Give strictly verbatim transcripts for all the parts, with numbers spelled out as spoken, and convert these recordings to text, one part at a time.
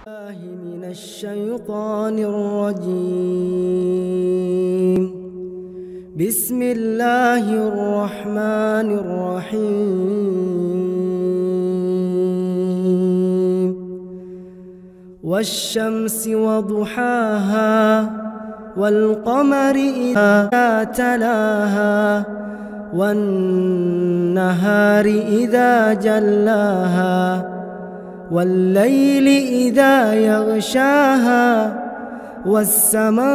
من الشيطان الرجيم. بسم الله الرحمن الرحيم. والشمس وضحاها والقمر إذا تلاها والنهار إذا جلاها والليل إذا يغشاها والسماء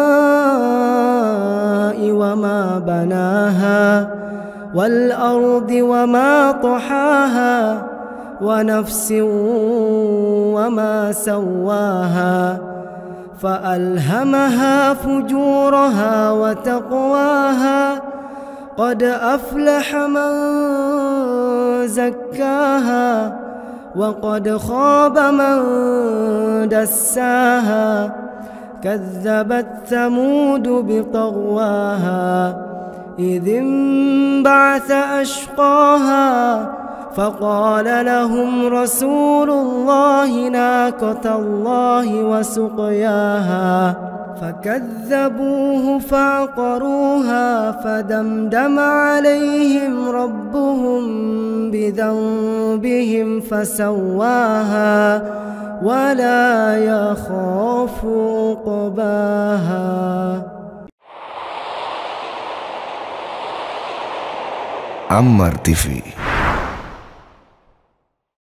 وما بناها والأرض وما طحاها ونفس وما سواها فألهمها فجورها وتقواها قد أفلح من زكاها وقد خاب من دساها. كذبت ثمود بطغواها إذ انبعث أشقاها فقال لهم رسول الله ناقة الله وسقياها فكذبوه فعقروها فدمدم عليهم ربهم بذنبهم فسواها ولا يخاف عقباها. عمر تي في